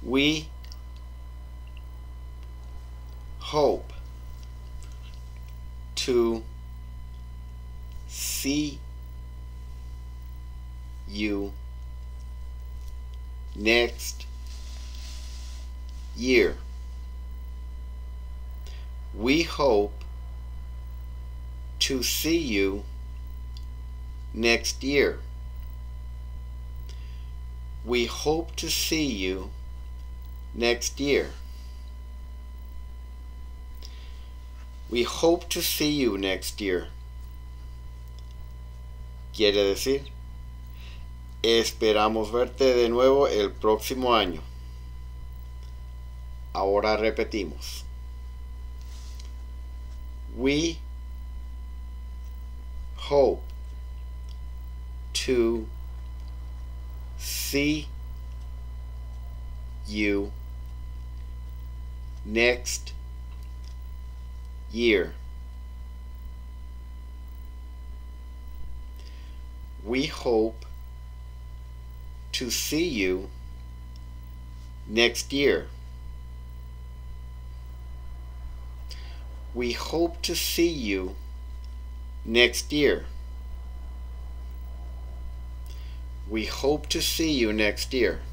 We hope to see you next year. We hope to see you next year. We hope to see you next year. We hope to see you next year. Quiere decir, esperamos verte de nuevo el próximo año. Ahora repetimos. We hope to see you next year. We hope to see you next year. We hope to see you next year. We hope to see you next year.